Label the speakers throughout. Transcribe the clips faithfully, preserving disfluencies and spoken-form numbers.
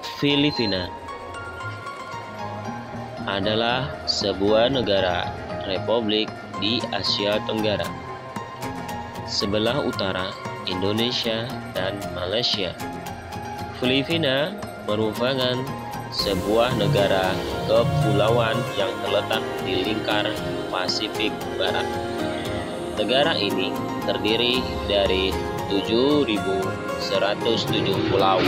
Speaker 1: Filipina adalah sebuah negara republik di Asia Tenggara, sebelah utara Indonesia dan Malaysia. Filipina merupakan sebuah negara kepulauan yang terletak di lingkar Pasifik Barat. Negara ini terdiri dari tujuh ribu seratus tujuh pulau.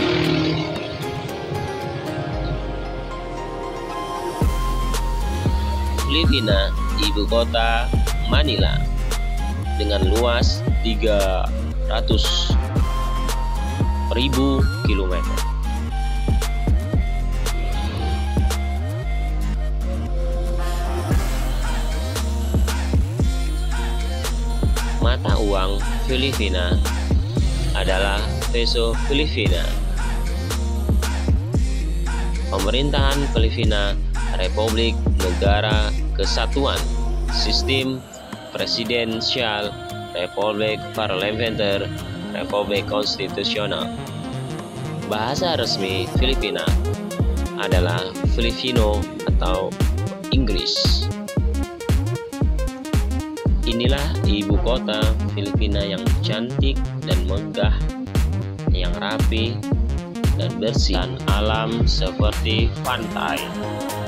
Speaker 1: Filipina, ibu kota Manila, dengan luas tiga ratus ribu kilometer. Mata uang Filipina adalah peso Filipina. Pemerintahan Filipina Republik Negara Kesatuan, Sistem Presidensial, Republik Parlementer, Republik Konstitusional. Bahasa resmi Filipina adalah Filipino atau Inggris. Inilah ibu kota Filipina yang cantik dan megah, yang rapi dan bersih, dan alam seperti pantai,